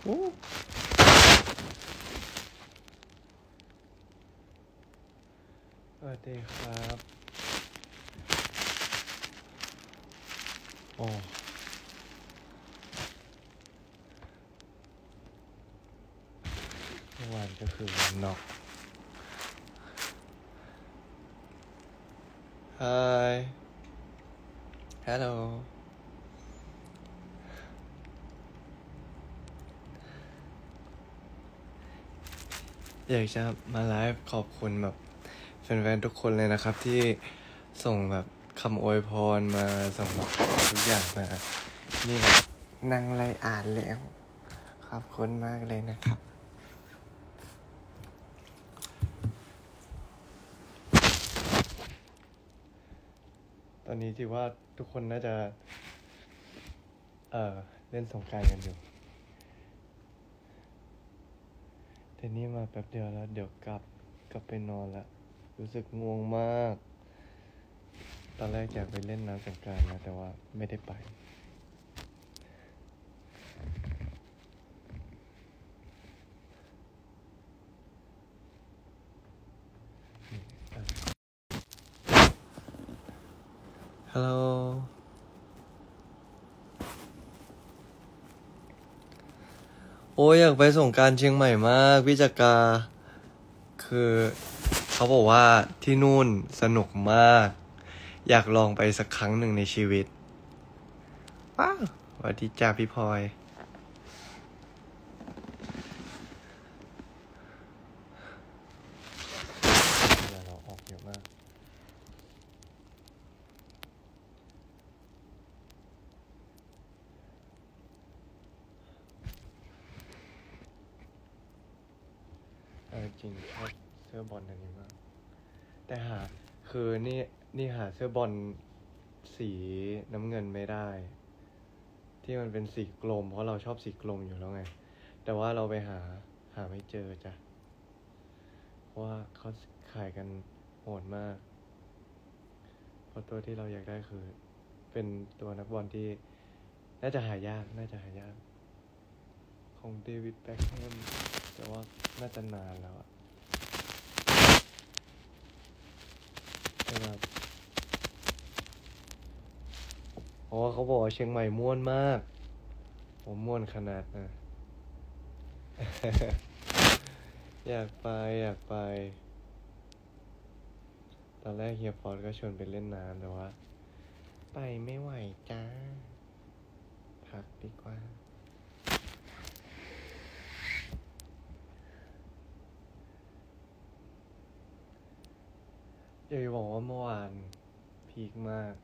สวัสดีครับโอ้เมื่อวานก็คือวันน็อก Hi Hello อยากจะมาไลฟ์ขอบคุณแบบแฟนๆทุกคนเลยนะครับที่ส่งแบบคำอวยพรมาส่งแบบทุกอย่างมานี่แบบนั่งไล่อ่านแล้วขอบคุณมากเลยนะครับตอนนี้ถือว่าทุกคนน่าจะเล่นสงกรานต์กันอยู่แต่นี่มาแป๊บเดียวแล้วเดี๋ยวกลับไปนอนละรู้สึกง่วงมากตอนแรกอยากไปเล่นน้ำสงกรานต์นะแต่ว่าไม่ได้ไปฮัลโหลโอ้ยอยากไปสงกรานต์เชียงใหม่มากพี่จักราคือเขาบอกว่าที่นู่นสนุกมากอยากลองไปสักครั้งหนึ่งในชีวิตว้าวสวัสดีจ้าพี่พลอยเราออกเยอะมากจริงชอบเสื้อบอลอันนี้มากแต่คือนี่หาเสื้อบอลสีน้ำเงินไม่ได้ที่มันเป็นสีกลมเพราะเราชอบสีกลมอยู่แล้วไงแต่ว่าเราไปหาไม่เจอจ้ะเพราะว่าเขาขายกันโหดมากเพราะตัวที่เราอยากได้คือเป็นตัวนักบอลที่น่าจะหายากของเดวิดแบ็คแฮมแต่ว่าน่าจะนานแล้วอะแต่แบบเพราะว่าเขาบอกว่าเชียงใหม่ม่วนมากผมม่วนขนาดนะ อยากไปตอนแรกเฮียฟอร์ดก็ชวนไปเล่นน้ำแต่ว่าไปไม่ไหวจ้าพักดีกว่าอยากจะบอกว่าเมื่อวานพีคมาก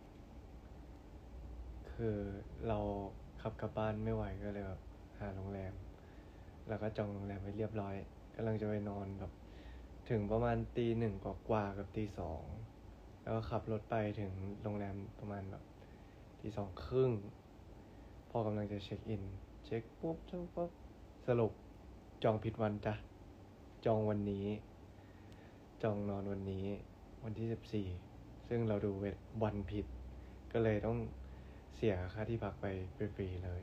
คือเราขับกลับบ้านไม่ไหวก็เลยแบบหาโรงแรมแล้วก็จองโรงแรมไว้เรียบร้อยกำลังจะไปนอนแบบถึงประมาณตี 1กว่ากับตี 2แล้วก็ขับรถไปถึงโรงแรมประมาณแบบตี 2 ครึ่งพอกำลังจะเช็คอินเช็คปุ๊บสรุปจองผิดวันจ้ะจองวันนี้จองนอนวันนี้วันที่14ซึ่งเราดูวันผิดก็เลยต้องเสียค่าที่พักไปฟรีๆเลย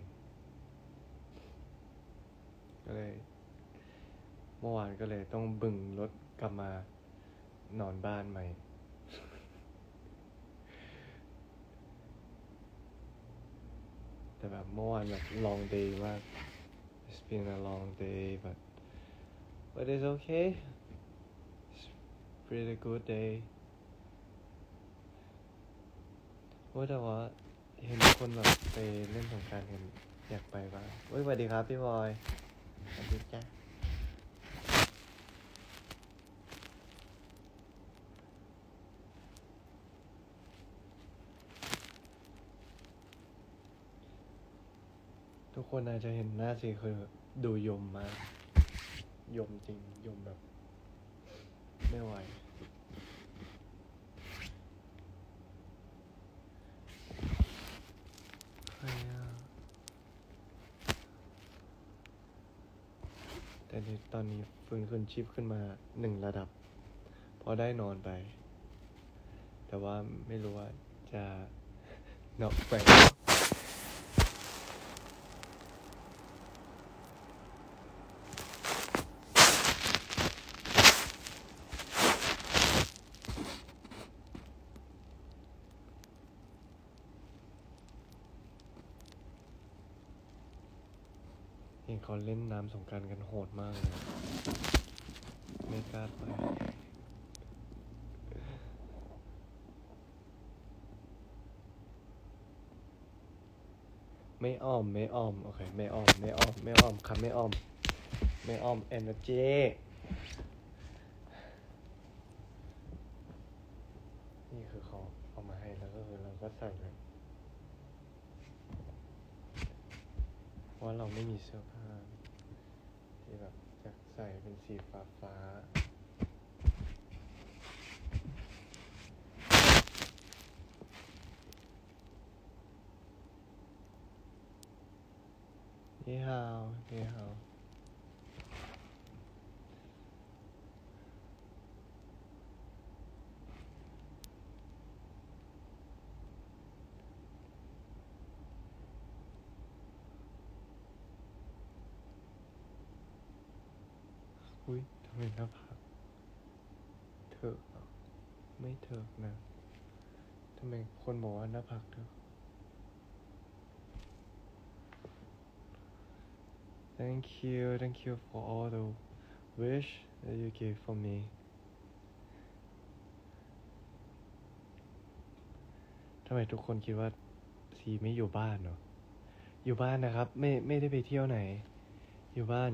ก็เลยเมื่อวานก็เลยต้องบึงรถกลับมานอนบ้านใหม่แต่แบบเมื่อวานแบบ long day มาก it's been a long day but it's okay it's pretty good day แต่ว่าเห็นคนแบบไปเล่นสงกรานต์กันอยากไปบ้างสวัสดีครับพี่บอยสวัสดีจ้าทุกคนอาจจะเห็นหน้าสิคือดูยมมากยมจริงยมแบบไม่ไหวแต่ตอนนี้ฟื้นคืนชีพขึ้นมา1 ระดับพอได้นอนไปแต่ว่าไม่รู้ว่าจะน็อกไปเขาเล่นน้ำสงกรานต์กันโหดมากเลยไม่กล้าไปไม่อ้อมโอเคไม่อ้อมครับไม่อ้อมenergy นี่คือเขาเอามาให้แล้วก็คือเราก็ใส่เลยเพราะเราไม่มีเสื้อผ้าที่แบบอยากใส่เป็นสีฟ้านี่ฮาวอุ้ยทำไมหน้าผากเถอะไม่เถอะนะทำไมคนบอกว่าหน้าผากเถอะ Thank you for all the wish that you gave for me ทำไมทุกคนคิดว่าซีไม่อยู่บ้านเหรออยู่บ้านนะครับไม่ได้ไปเที่ยวไหนอยู่บ้าน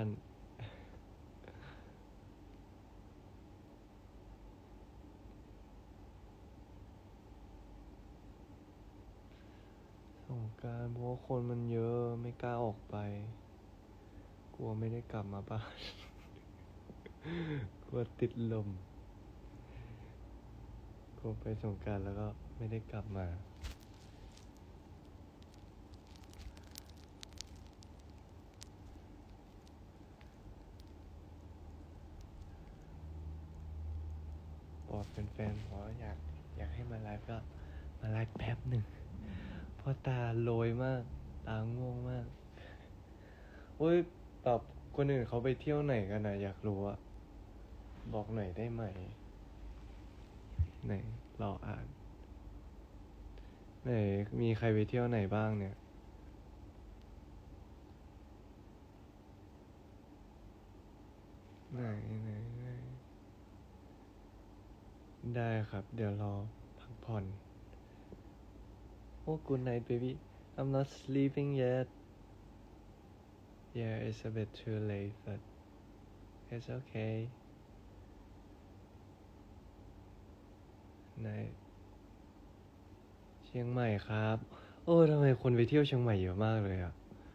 สงกรานต์เพราะว่าคนมันเยอะไม่กล้าออกไปกลัวไม่ได้กลับมาบ้าน กลัวติดลมกลัวไปสงกรานต์แล้วก็ไม่ได้กลับมาบอกเป็นแฟนๆบอกว่าอยากให้มาไลฟ์ก็มาไลฟ์แป๊บหนึ่งเพราะตาโลยมากตาง่วงมากโอ้ยแบบคนอื่นเขาไปเที่ยวไหนกันนะอยากรู้อะบอกหน่อยได้ไหมไหนรออ่านไหนมีใครไปเที่ยวไหนบ้างเนี่ยไหนได้ครับเดี๋ยวรอพักผ่อน Oh, good night, baby. I'm not sleeping yet. Yeah, it's a bit too late, but it's okay. Night. เชียงใหม่ครับโอ้ทำไมคนไปเที่ยวเชียงใหม่เยอะมากเลยอะ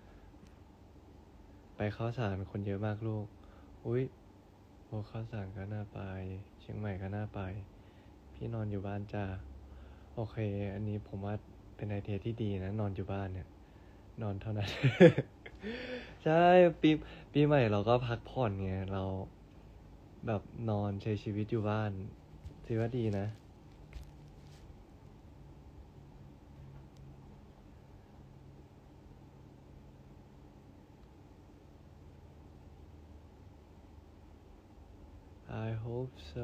ไปข้าวสารคนเยอะมากลูกอุ้ยโอ้ข้าวสารก็น่าไปเชียงใหม่ก็น่าไปพี่นอนอยู่บ้านจ้าโอเคอันนี้ผมว่าเป็นไอเดียที่ดีนะนอนอยู่บ้านเนี่ยนอนเท่านั้น ใช่ปีใหม่เราก็พักผ่อนไงเราแบบนอนใช้ชีวิตอยู่บ้านถือว่าดีนะ I hope so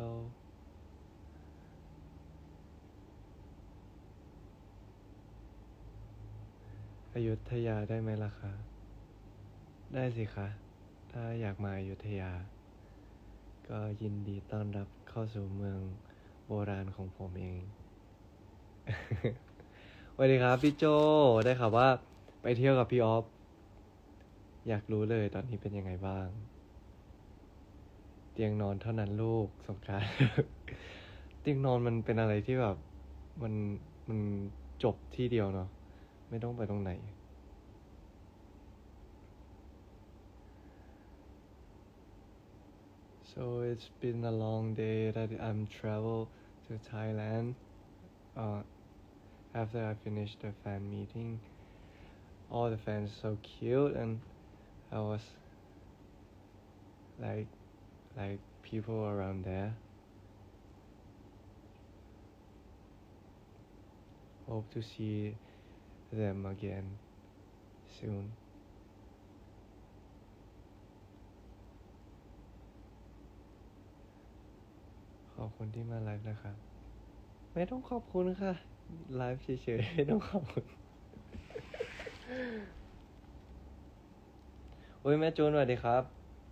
อยุธยาได้ไหมล่ะคะได้สิคะถ้าอยากมาอยุธยาก็ยินดีต้อนรับเข้าสู่เมืองโบราณของผมเอง สวัสดีครับพี่โจได้ข่าวว่าไปเที่ยวกับพี่ออฟอยากรู้เลยตอนนี้เป็นยังไงบ้างเตียงนอนเท่านั้นลูกสงกรานต์ เตียงนอนมันเป็นอะไรที่แบบมันจบที่เดียวเนาะไม่ต้องไปตรงไหน So it's been a long day that I'm travel to Thailand after I finished the fan meeting all the fans so cute and I was like people around there hope to see them again soon ขอบคุณที่มาไลฟ์นะครับไม่ต้องขอบคุณค่ะไลฟ์เฉยๆไม่ต้องขอบคุณอุ้ยแม่จูนสวัสดีครับ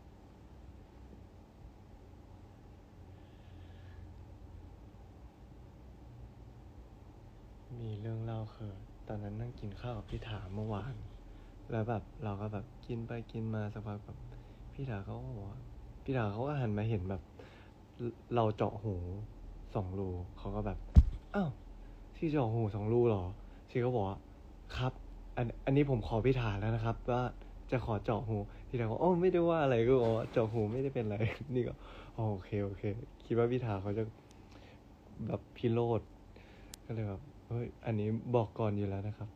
มีเรื่องเล่าคือตอนนั้นนั่งกินข้าวกับพี่ถาเมื่อวานแล้วแบบเราก็แบบกินไปกินมาสักพักแบบพี่ถาเขาก็บอกว่าพี่ถาเขาก็หันมาเห็นแบบเราเจาะหู2 รูเขาก็แบบอ้าวที่เจาะหู2 รูเหรอที่เขาบอกว่าครับอันนี้ผมขอพี่ถาแล้วนะครับว่าจะขอเจาะหูพี่ถาก็โอ้ไม่ได้ว่าอะไรก็บอกว่าเจาะหูไม่ได้เป็นไร นี่ก็อ๋อโอเคโอเคคิดว่าพี่ถาเขาจะแบบพิโรธก็เลยแบบเฮ้ยอันนี้บอกก่อนอยู่แล้วนะครับ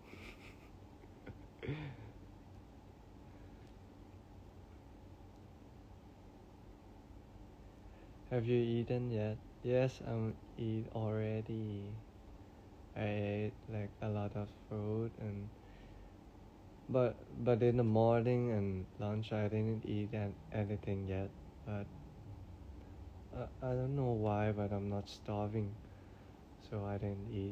Have you eaten yet? Yes, I'm eat already. I ate like a lot of food and but in the morning and lunch I didn't eat anything yet. But I don't know why, but I'm not starving, so I didn't eat.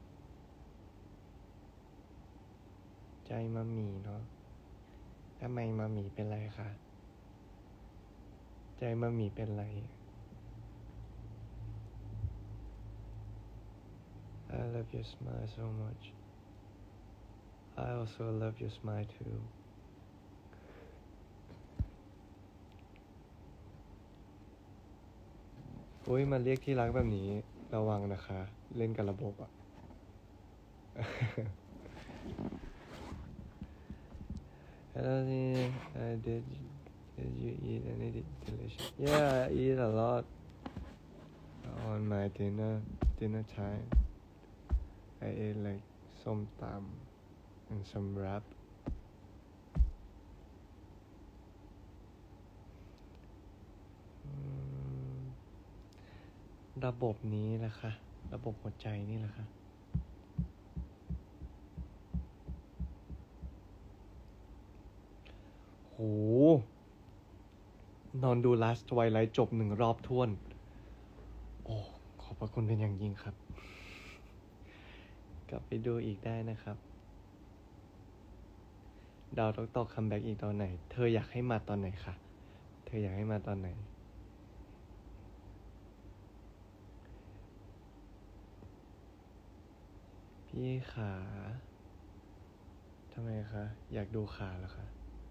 ใจมามีเนาะทำไมมามีเป็นไรคะใจมามีเป็นไร I love your smile so much. I also love your smile too. อุ้ยมาเรียกที่รักแบบนี้ระวังนะคะ เล่นกับระบบอ่ะ Hello, did you eat any delicious? Yeah, I eat a lot on my dinner time. I ate like some tam and some wrap. ระบบนี้แหละค่ะระบบหัวใจนี่แหละค่ะโหนอนดู Last Twilight จบ1 รอบท้วนโอ้ขอบพระคุณเป็นอย่างยิ่งครับ กลับไปดูอีกได้นะครับดาวตอกคัมแบ็กอีกตอนไหนเธออยากให้มาตอนไหนคะเธออยากให้มาตอนไหนพี่ขาทำไมคะอยากดูขาเหรอคะ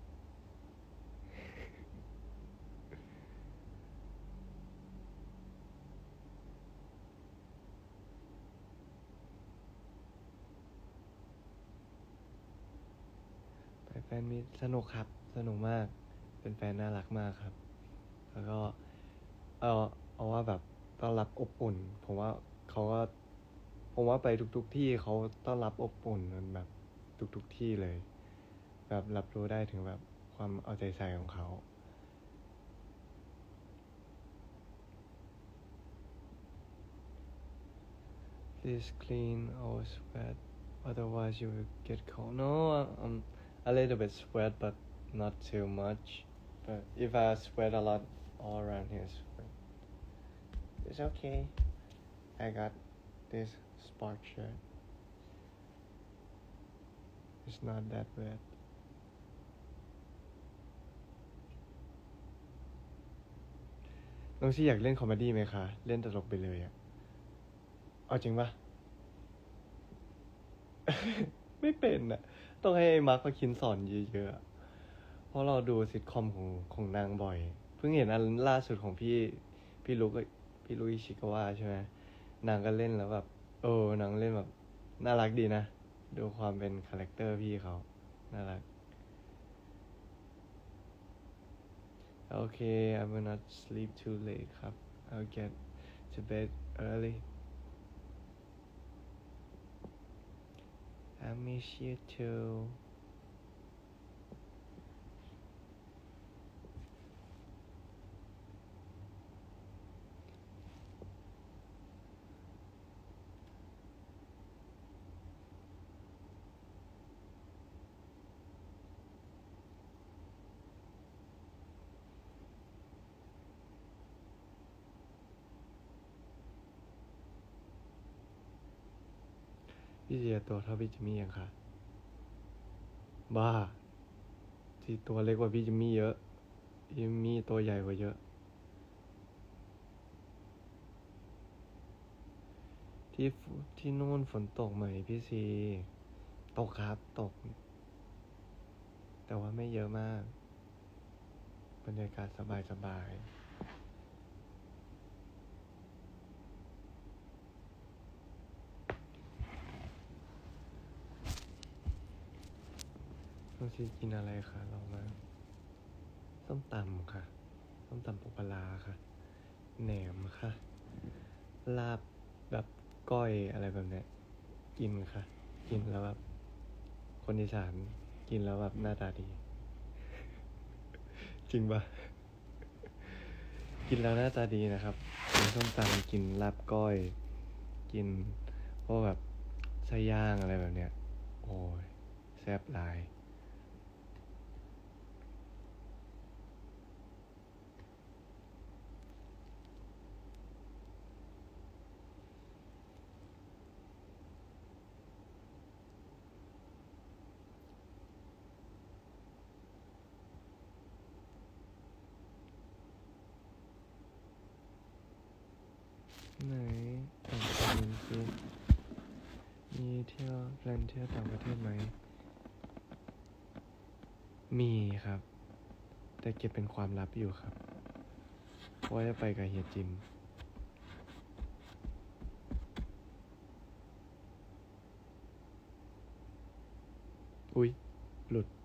ไปแฟนมิตสนุกครับสนุกมากเป็นแฟนน่ารักมากครับแล้วก็เอาว่าแบบต้อนรับอบอุ่นผมว่าเขาก็ผมว่าไปทุกที่เขาต้อนรับอบอุ่นมันแบบทุกที่เลยแบบรับรู้ได้ถึงแบบความเอาใจใส่ของเขา Please clean or sweat otherwise you will get cold. No, I'm a little bit sweat but not too much. But if I sweat a lot all around here, it's okay. I got this sport shirt. It's not that bad. น้องชี่อยากเล่นคอมเมดี้ไหมคะ เล่นตลกไปเลยอะเอาจริงปะ ไม่เป็นอะต้องให้มาร์คพาคินสอนเยอะๆเพราะเราดูซิทคอมของนางบ่อย เพิ่งเห็นอันล่าสุดของพี่ลุกพี่ลุยชิกาวะใช่ไหมนางก็เล่นแล้วแบบนางเล่นแบบน่ารักดีนะ ดูความเป็นคาแรคเตอร์พี่เขาน่ารัก Okay, I will not sleep too late ครับ I'll get to bed early. I miss you too. พี่เจียตัวเท่าพี่จิมมี่ยังคะบ้าที่ตัวเล็กกว่าพี่จิมมี่เยอะพี่จิมมี่ตัวใหญ่กว่าเยอะที่นู่นฝนตกไหมพี่ซีตกครับตกแต่ว่าไม่เยอะมากบรรยากาศสบายน้องซีกินอะไรคะลองมาส้มตำค่ะส้มตำปูปลาค่ะแหนมค่ะลาบแบบก้อยอะไรแบบเนี้ยกินค่ะกินแล้วแบบคนอีสานกินแล้วแบบหน้าตาดีจริงปะกินแล้วหน้าตาดีนะครับกินส้มตำกินลาบก้อยกินพวกแบบไส้ย่างอะไรแบบเนี้ยโอ้ยแซ่บหลายไหนต่างประเทศสิมีเที่ยวแพลนเที่ยวต่างประเทศไหมมีครับแต่เก็บเป็นความลับอยู่ครับว่าจะไปกับเฮียจิมอุ๊ยหลุด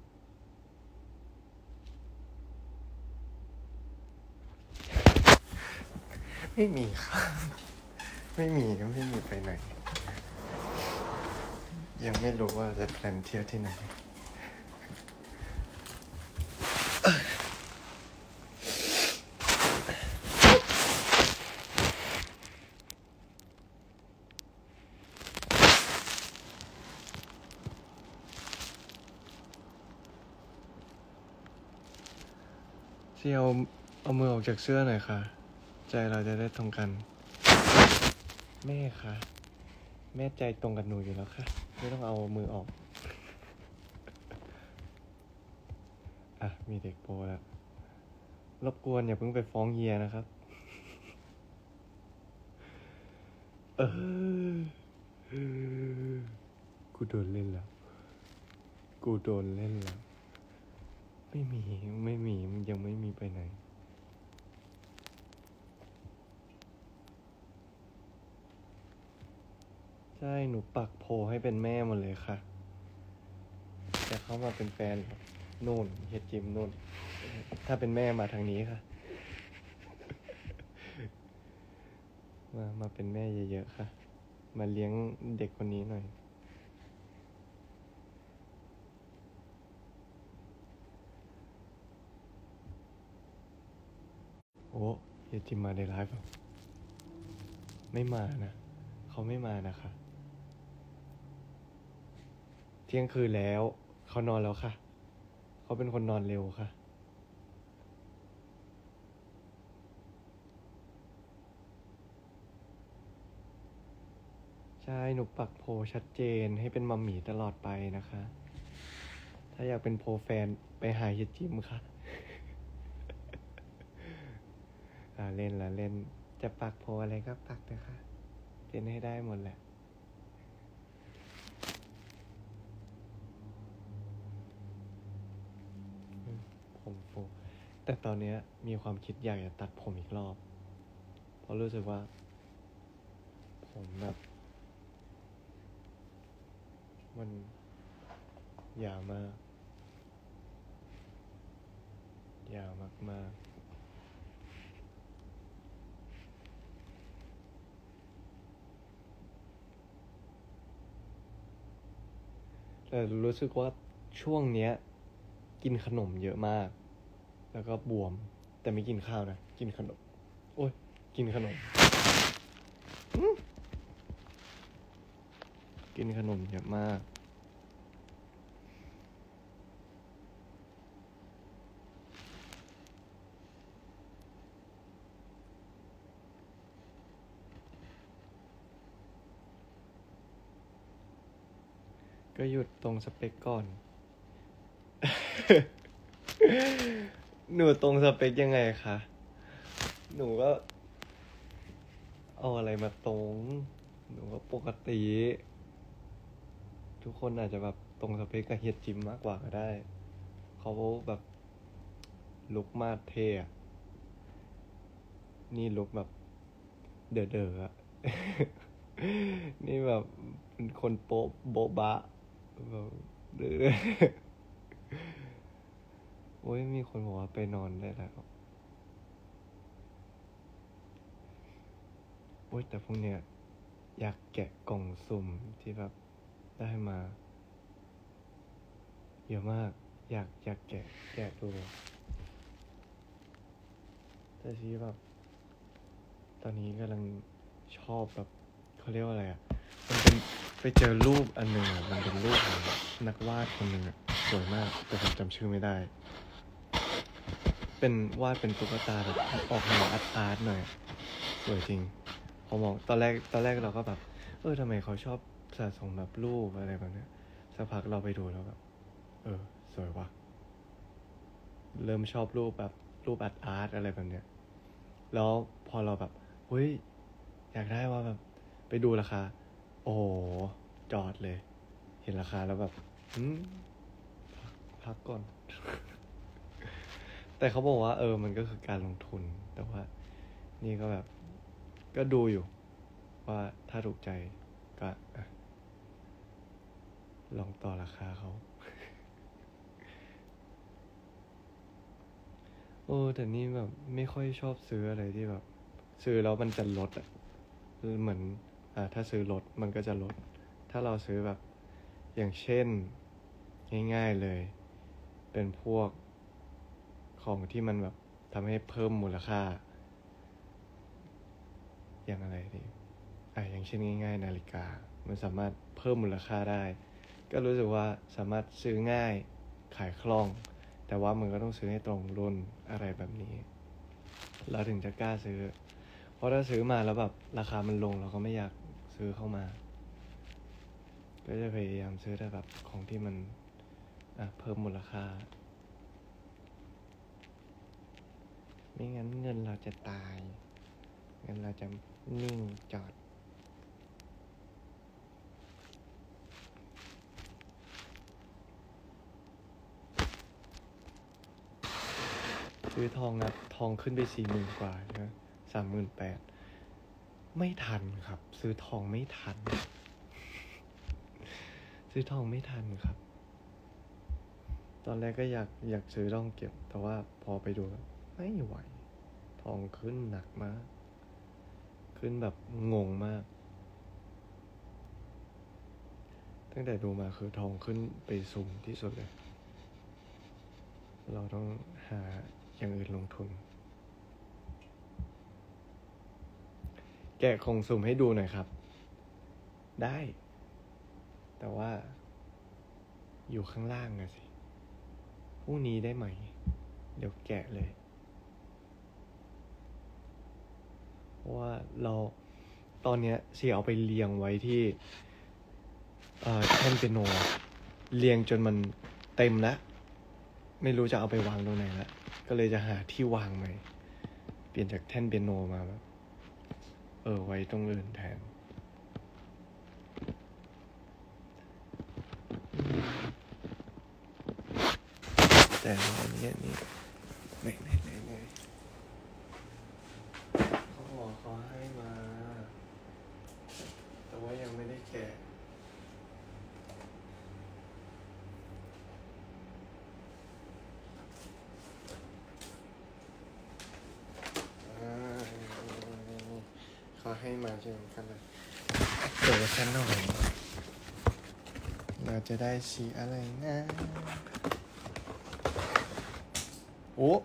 ไม่มีครับไม่มีก็ไม่มีไปไหนยังไม่รู้ว่าจะแพลนเที่ยวที่ไหนเซียวเอามือออกจากเสื้อหน่อยค่ะใจเราจะได้ตรงกันแม่คะแม่ใจตรงกับหนูอยู่แล้วค่ะไม่ต้องเอามือออกอ่ะมีเด็กโปแล้วรบกวนอย่าเพิ่งไปฟ้องเฮียนะครับกูโดนเล่นแล้วกูโดนเล่นแล้วไม่มีมันยังไม่มีไปไหนใช่หนูปักโพให้เป็นแม่หมดเลยค่ะจะเข้ามาเป็นแฟนนู่นเฮียจิมนู่นถ้าเป็นแม่มาทางนี้ค่ะมาเป็นแม่เยอะๆค่ะมาเลี้ยงเด็กคนนี้หน่อยโอ้เฮียจิมมาในไลฟ์ไม่มานะเขาไม่มานะคะเที่ยงคืนแล้วเขานอนแล้วค่ะเขาเป็นคนนอนเร็วค่ะใช่หนูปักโพชัดเจนให้เป็นมัมหมี่ตลอดไปนะคะถ้าอยากเป็นโพแฟนไปหาเฮียจิมค่ะเล่นละเล่นจะปักโพอะไรก็ปักนะคะเป็นให้ได้หมดแหละผมฟูแต่ตอนเนี้ยมีความคิดอยากจะตัดผมอีกรอบเพราะรู้สึกว่าผมแบบมันยาวมากยาวมากๆแต่รู้สึกว่าช่วงเนี้ยกินขนมเยอะมากแล้วก็บวมแต่ไม่กินข้าวนะกินขนมโอ้ยกินขนมกินขนมเยอะมากก็หยุดตรงสเปคก่อนหนูตรงสเปคยังไงคะ หนูก็เอาอะไรมาตรง หนูก็ปกติ ทุกคนอาจจะแบบตรงสเปคกับเฮียจิมมากกว่าก็ได้ เขาแบบลุกมาเท่อะนี่ลุกแบบเด๋อๆอะ นี่แบบเป็นคนโป๊ะโบ๊ะบะแบบเด้อ โอ้ยมีคนบอกว่าไปนอนได้แล้วโอ้ยแต่พวกเนี้ยอยากแกะกล่องสุ่มที่แบบได้มา เยอะมาก อยากแกะดูแต่ที่แบบตอนนี้กำลังชอบแบบเขาเรียกว่าอะไรอ่ะมันเป็นไปเจอรูปอันหนึ่งอ่ะมันเป็นรูปของนักวาดคนหนึ่งอ่ะสวยมากแต่ผมจำชื่อไม่ได้ เป็นวาดเป็นตุ๊กตาแบบออกแนวอาร์ตหน่อยสวยจริงพอมองตอนแรกเราก็แบบทำไมเขาชอบสะสมแบบรูปอะไรแบบเนี้ยสักพักเราไปดูแล้วแบบสวยว่ะเริ่มชอบรูปแบบรูปอาร์ตอะไรแบบเนี้ยแล้วพอเราแบบเฮ้ยอยากได้ว่าแบบไปดูราคาโอ้โหจอดเลย เห็นราคาแล้วแบบพักก่อน แต่เขาบอกว่ามันก็คือการลงทุน แต่ว่านี่ก็แบบก็ดูอยู่ว่าถ้าถูกใจก็ลองต่อราคาเขา แต่นี่แบบไม่ค่อยชอบซื้ออะไรที่แบบซื้อแล้วมันจะลดอ่ะเหมือนถ้าซื้อลดมันก็จะลด ถ้าเราซื้อแบบอย่างเช่นง่ายๆเลย เป็นพวกของที่มันแบบทำให้เพิ่มมูลค่า อย่างอะไรดีอย่างเช่นง่ายๆนาฬิกา มันสามารถเพิ่มมูลค่าได้ ก็รู้สึกว่าสามารถซื้อง่ายขายคล่อง แต่ว่ามันก็ต้องซื้อให้ตรงรุ่นอะไรแบบนี้ เราถึงจะกล้าซื้อ เพราะถ้าซื้อมาแล้วแบบราคามันลงเราก็ไม่อยากซื้อเข้ามา ก็จะพยายามซื้อแต่แบบของที่มันเพิ่มมูลค่า ไม่งั้นเงินเราจะตาย เงินเราจะนิ่งจอด ซื้อทองนะทองขึ้นไป40,000 กว่าใช่ไหม38,000ไม่ทันครับ ซื้อทองไม่ทัน ซื้อทองไม่ทันครับ ตอนแรกก็อยากซื้อทองเก็บ แต่ว่าพอไปดูไม่ไหว ทองขึ้นหนักมาก ขึ้นแบบงงมาก ตั้งแต่ดูมาคือทองขึ้นไปสูงที่สุดเลย เราต้องหาอย่างอื่นลงทุน แกะของสุ่มให้ดูหน่อยครับ ได้ แต่ว่าอยู่ข้างล่างนะสิพรุ่งนี้ได้ไหม เดี๋ยวแกะเลย เพราะว่าเราตอนเนี้ยเสียเอาไปเรียงไว้ที่แท่นเปียโนเรียงจนมันเต็มแล้วไม่รู้จะเอาไปวางตรงไหนแล้วก็เลยจะหาที่วางใหม่เปลี่ยนจากแท่นเปียโนมาแบบไว้ตรงอื่นแทนแต่อันนี้ไม่เขาบอกเขาให้มาแต่ว่ายังไม่ได้แกะเขาให้มาใช่ไหมกันเลยเดี๋ยวฉันหน่อยเราจะได้สีอะไรนะโอ้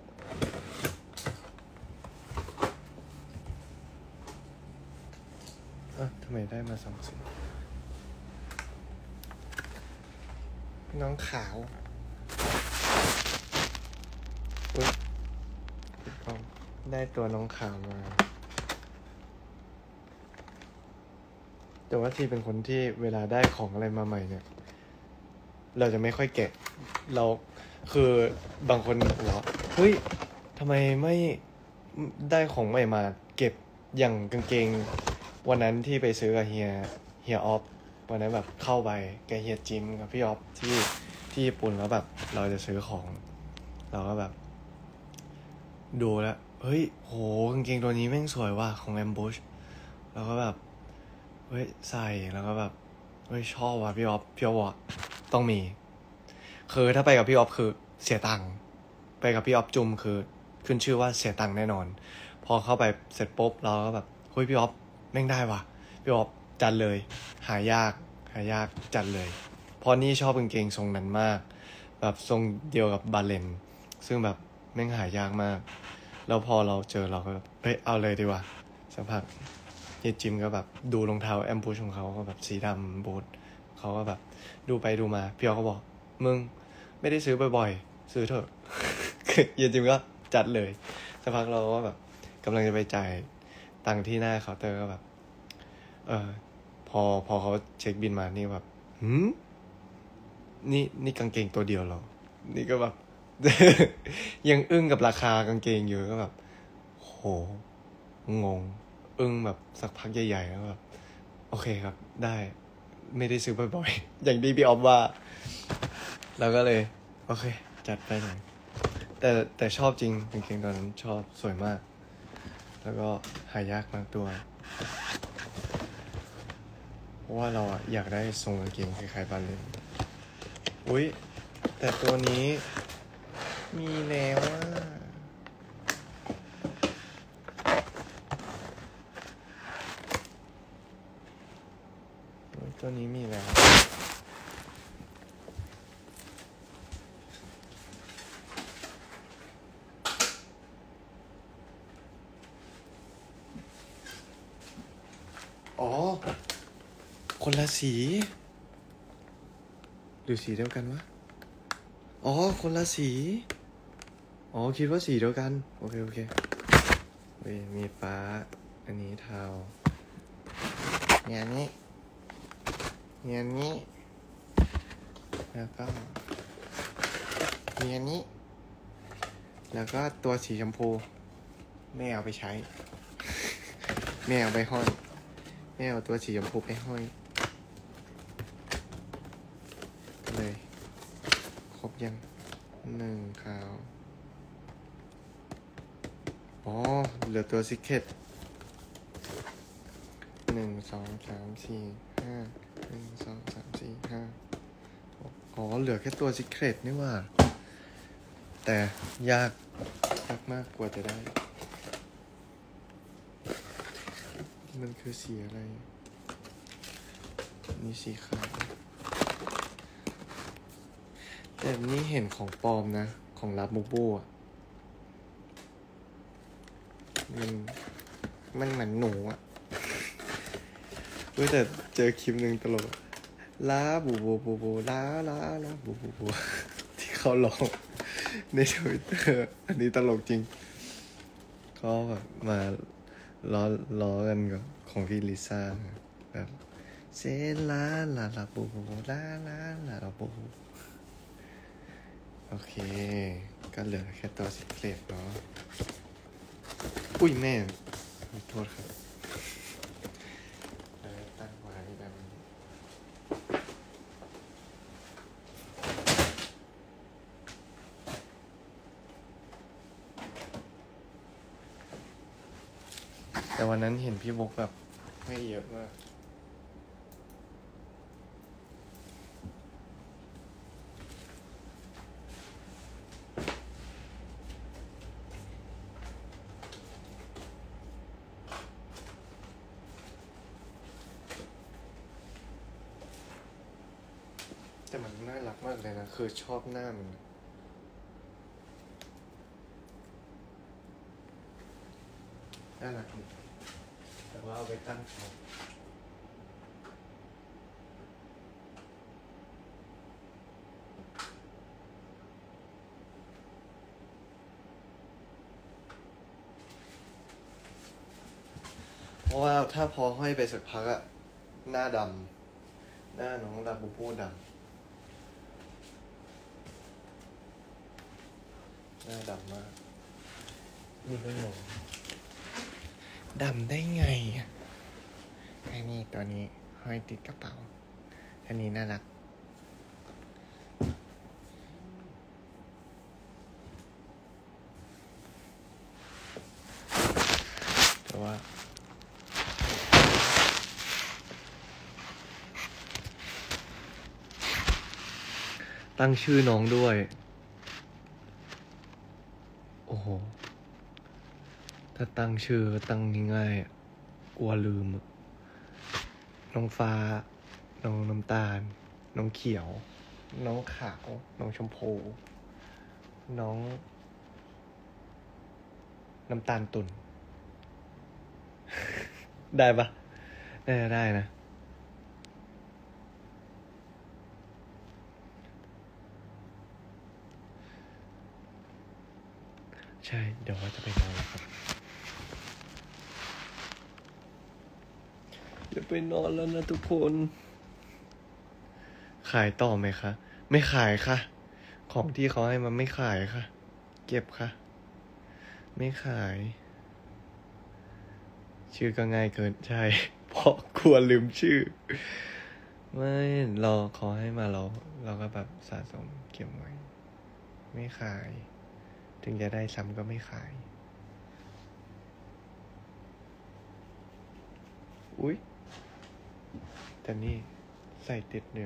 ทำไมได้มา2 สีน้องขาวอุ๊ยได้ตัวน้องขาวมาแต่ว่าที่เป็นคนที่เวลาได้ของอะไรมาใหม่เนี่ยเราจะไม่ค่อยแกะคือบางคนบอกว่าเฮ้ยทำไมไม่ได้ของใหม่มาเก็บอย่างกางเกงวันนั้นที่ไปซื้อกับเฮียออฟวันนั้นแบบเข้าไปกับเฮียจิมกับพี่ออฟที่ญี่ปุ่นแล้วแบบเราจะซื้อของเราก็แบบดูแล้วเฮ้ยโหกางเกงตัวนี้แม่งสวยว่ะของแอมบูชแล้วก็แบบเฮ้ยใส่แล้วก็แบบเฮ้ยชอบว่ะพี่ออฟต้องมีคือถ้าไปกับพี่ออฟคือเสียตังค์ไปกับพี่ออฟจุมคือขึ้นชื่อว่าเสียตังค์แน่นอนพอเข้าไปเสร็จปุ๊บเราก็แบบเฮ้ยพี่ออฟแม่งได้ว่ะพี่ออฟจัดเลยหายากจัดเลยเพราะนี่ชอบกางเกงทรงนั้นมากแบบทรงเดียวกับบาเลนซึ่งแบบแม่งหายากมากแล้วพอเราเจอเราก็เฮ้ยเอาเลยดีกว่าสักพักเฮียจิมก็แบบดูรองเท้าแอมบูชของเขาก็แบบสีดำบูทเขาก็แบบดูไปดูมาพี่ออฟก็บอกมึงไม่ได้ซื้อบ่อยๆซื้อเถอะ เฮียจิมก็จัดเลยสักพักเราก็แบบกำลังจะไปจ่ายตังค์ที่หน้าเคาน์เตอร์ก็แบบพอเขาเช็คบินมานี่แบบนี่กางเกงตัวเดียวเหรอนี่ก็แบบ ยังอึ้งกับราคากางเกงอยู่ก็แบบโหงงอึ้งแบบสักพักใหญ่ๆแล้วแบบโอเคครับได้ไม่ได้ซื้อบ่อยๆ อย่างที่พี่ออฟว่าเราก็เลยโอเคจัดไปหน่อยแต่ชอบจริงกางเกงตอนนั้นชอบสวยมากแล้วก็หายากมากตัวเพราะว่าเราอยากได้ทรงกางเกงคล้ายๆบาเลนอุ๊ยแต่ตัวนี้มีแล้วตัวนี้มีแล้วอ๋อคนละสีหรือสีเดียวกันวะอ๋อคนละสีอ๋อคิดว่าสีเดียวกันโอเคมีฟ้าอันนี้เทาเนี่ยนี้แล้วก็เนี่ยนี้แล้วก็ตัวสีชมพูไม่เอาไปใช้ไม่เอาไปห้อยไม่เอาตัวสีชมพูไปห้อยเลยครบยัง1ขาวอ๋อเหลือตัวซิกเก็ต1 2 3 4 5 1 2 3 4 5อ๋อเหลือแค่ตัวซิกเก็ตนี่ว่าแต่ยากมากกว่าจะได้มันคือสีอะไรนี่สีขาวแต่นี่เห็นของปลอมนะของลับบูบูอ่ะมันเหมือนหนูอ่ะแต่เจอคลิปหนึ่งตลกลาบูบูลาบูบูที่เขาลองในทวิตเตอร์อันนี้ตลกจริงก็แบบมาล้อกันกับของพี่ลิซ่าแบบเซลาบูลาบูโอเคก็เหลือแค่ตัวสิเกรดเนาะอุ้ยแม่ขอโทษครับตั้งไว้แบบแต่วันนั้นเห็นพี่บุ๊กแบบให้เยอะมากแต่มันน่ารักมากเลยนะคือชอบหน้ามันน่ารักดีแต่ว่าเอาไปตั้งเขาเพราะว่าถ้าพอห้อยไปสักพักอะหน้าดำหน้าน้องลาบูบูดำหน้าดำมากนี่ก็งงดำได้ไงไอ้นี่ตัวนี้ห้อยติดกระเป๋าอันนี้น่ารักแต่ว่าตั้งชื่อน้องด้วยโอ้โหถ้าตั้งชื่อตั้งง่ายๆกลัวลืมน้องฟ้าน้องน้ำตาลน้องเขียวน้องขาวน้องชมพูน้องน้ำตาลตุ่น ได้ปะได้นะใช่เดี๋ยวว่าจะไปนอนแล้วครับจะไปนอนแล้วนะทุกคนขายต่อไหมคะไม่ขายค่ะของที่เขาให้มันไม่ขายค่ะเก็บค่ะไม่ขายชื่อก็ง่ายเกินใช่ เพราะกลัวลืมชื่อไม่เราเขาให้มาเราก็แบบสะสมเก็บไว้ไม่ขายถึงจะได้ซ้ำก็ไม่ขายอุ๊ยแต่นี่ใส่ติดเนื้อ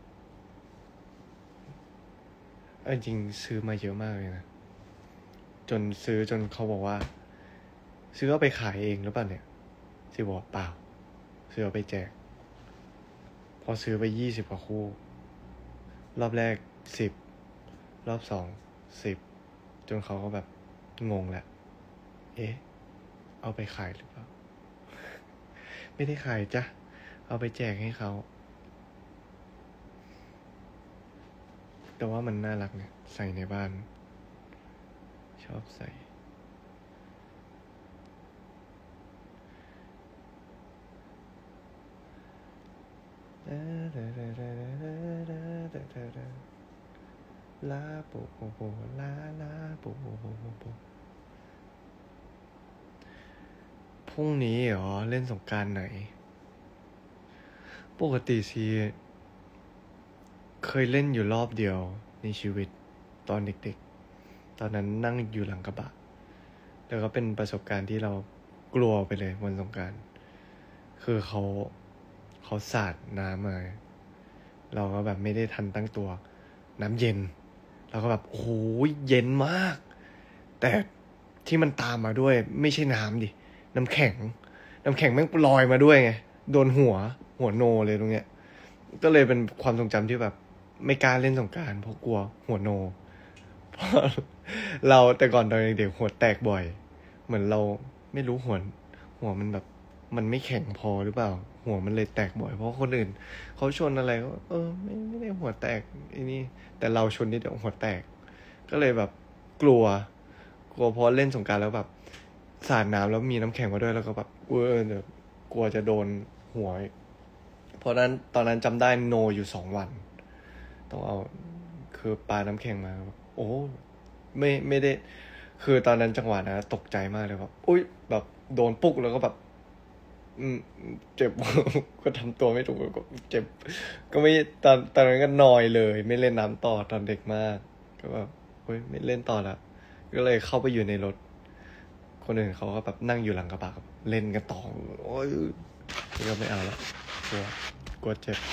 จริงซื้อมาเยอะมากเลยนะจนเขาบอกว่าซื้อเอาไปขายเองหรือเปล่าเนี่ยสิบอกเปล่าซื้อเอาไปแจกพอซื้อไป20 กว่าคู่รอบแรก10รอบ2 10จนเขาก็แบบงงแหละเอ๊ะเอาไปขายหรือเปล่า ไม่ได้ขายจ้ะเอาไปแจกให้เขาแต่ว่ามันน่ารักเนี่ยใส่ในบ้านชอบใส่ลาปูปูปูลาปูปูปูปูปูพรุ่งนี้เหรอเล่นสงกรานต์ไหนปกติสิเคยเล่นอยู่รอบเดียวในชีวิตตอนเด็กๆตอนนั้นนั่งอยู่หลังกระบะแล้วก็เป็นประสบการณ์ที่เรากลัวไปเลยวันสงกรานต์คือเขาสาดน้ำมาเราก็แบบไม่ได้ทันตั้งตัวน้ำเย็นเราก็แบบโอ้โหเย็นมากแต่ที่มันตามมาด้วยไม่ใช่น้ำดิน้ำแข็งแม่งลอยมาด้วยไงโดนหัวโนเลยตรงเนี้ยก็เลยเป็นความทรงจำที่แบบไม่กล้าเล่นสงกรานต์เพราะกลัวหัวโนเพราะเราแต่ก่อนตอนเด็กๆหัวแตกบ่อยเหมือนเราไม่รู้หัวมันแบบมันไม่แข็งพอหรือเปล่าหัวมันเลยแตกบ่อยเพราะคนอื่นเขาชนอะไรก็ไม่ได้หัวแตกไอ้นี่แต่เราชนนิดเดียวหัวแตกก็เลยแบบกลัวเพราะเล่นสงกรานต์แล้วแบบสาดน้ำแล้วมีน้ำแข็งมาด้วยแล้วก็แบบเดี๋ยวกลัวจะโดนหัวเพราะนั้นตอนนั้นจำได้โนอยู่2 วันต้องเอาคือปาน้ำแข็งมาโอ้ไม่ได้คือตอนนั้นจังหวะนะตกใจมากเลยแบบอุ๊ยแบบโดนปุ๊กแล้วก็แบบเจ็บ ก็ทำตัวไม่ถูกก็เจ็บก็ไม่ตอนนั้นก็นอยเลยไม่เล่นน้ำต่อตอนเด็กมากก็แบบเฮ้ยไม่เล่นต่อละก็เลยเข้าไปอยู่ในรถคนอื่นเขาก็แบบนั่งอยู่หลังกระบะเล่นกันต่อโอ้ยนี่ก็ไม่เอาละกลัวเจ็บ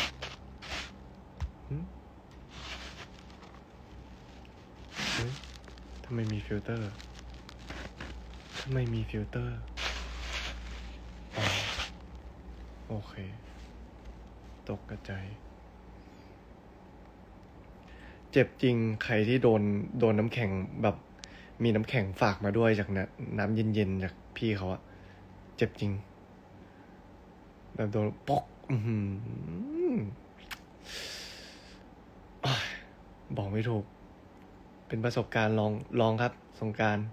ทำไมมีฟิลเตอร์อ๋อโอเคตกกระจายเจ็บจริงใครที่โดนน้ำแข็งแบบมีน้ำแข็งฝากมาด้วยจากน้ำเย็นๆจากพี่เขาอะเจ็บจริงแบบโดนป๊อกบอกไม่ถูกเป็นประสบการณ์ลองครับสงกรานต์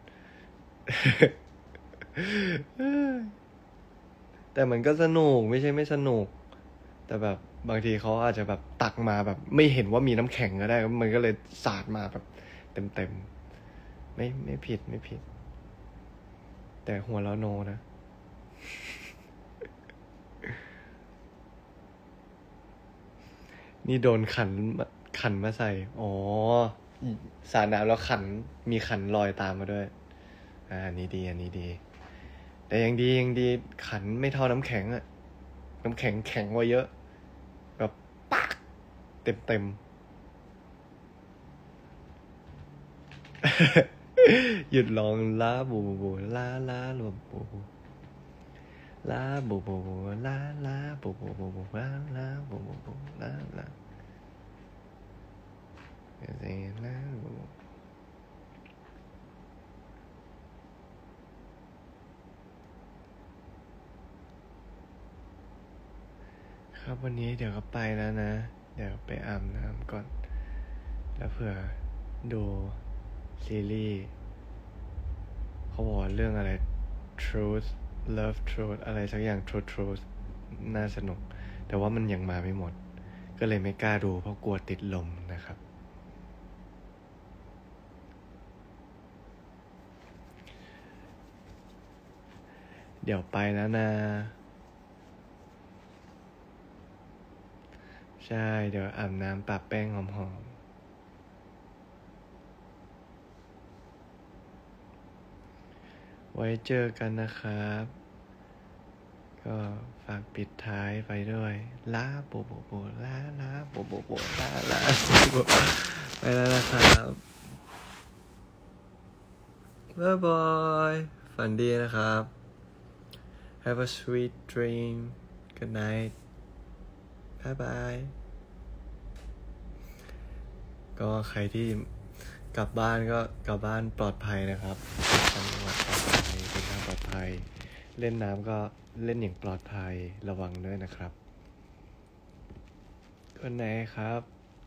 แต่มันก็สนุกไม่ใช่ไม่สนุกแต่แบบบางทีเขาอาจจะแบบตักมาแบบไม่เห็นว่ามีน้ำแข็งก็ได้มันก็เลยสาดมาแบบเต็มไม่ผิดไม่ผิด แต่หัวเราะโนนะ นี่โดนขันมาใส่ อ๋อ สาดน้ำแล้วมีขันลอยตามมาด้วย อันนี้ดี แต่ยังดีขันไม่เท่าน้ำแข็งอะน้ำแข็งแข็งกว่าเยอะ แบบปักเต็ม หยุดร้องลาบูบูลาลาลาบูบูลาบูบูลาลาบูบูบูลาลาบูบูลาลาเสียงลาบูครับวันนี้เดี๋ยวก็ไปแล้วนะ เดี๋ยวไปอาบน้ำก่อน แล้วเผื่อดูซีรีส์เขาบอกเรื่องอะไร Truth Love Truth อะไรสักอย่าง Truth น่าสนุก แต่ว่ามันยังมาไม่หมด ก็เลยไม่กล้าดูเพราะกลัวติดลมนะครับ เดี๋ยวไปแล้วนะ ใช่ เดี๋ยวอาบน้ำปะแป้งหอมๆ ไว้เจอกันนะครับ ก็ฝากปิดท้ายไปด้วยลาโบโบโบลาลาโบโบโบลาลาโบไปแล้วนะครับบ๊ายบายฝันดีนะครับ Have a sweet dream Good night บ๊ายบายก็ใครที่กลับบ้านก็กลับบ้านปลอดภัยนะครับจังหวัดปลอดภัยเป็นทางปลอดภัยเล่นน้ำก็เล่นอย่างปลอดภัยระวังด้วยนะครับคนไหนครับ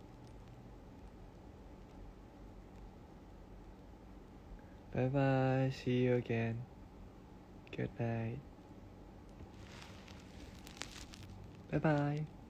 บ๊ายบาย see you again good night บ๊ายบาย